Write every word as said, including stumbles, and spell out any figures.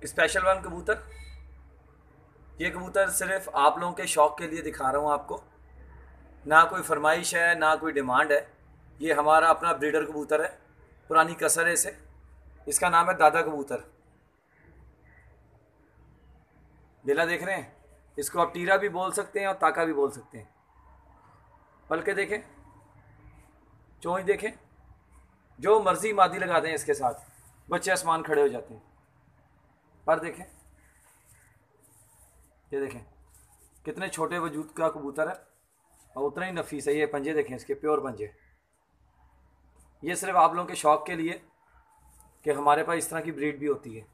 Special one कबूतर। ये कबूतर सिर्फ आप लोगों के शौक़ के लिए दिखा रहा हूँ आपको, ना कोई फरमाइश है ना कोई डिमांड है। ये हमारा अपना ब्रीडर कबूतर है, पुरानी कसर है इसे। इसका नाम है दादा कबूतर। बिला देख रहे हैं, इसको आप टीरा भी बोल सकते हैं और ताका भी बोल सकते हैं। पलके देखें, चोंच देखें, जो मर्जी मादी लगा दें इसके साथ, बच्चे आसमान खड़े हो जाते हैं। पर देखें, ये देखें कितने छोटे वजूद का कबूतर है और उतना ही नफीस है। ये पंजे देखें इसके, प्योर पंजे। ये सिर्फ आप लोगों के शौक़ के लिए कि हमारे पास इस तरह की ब्रीड भी होती है।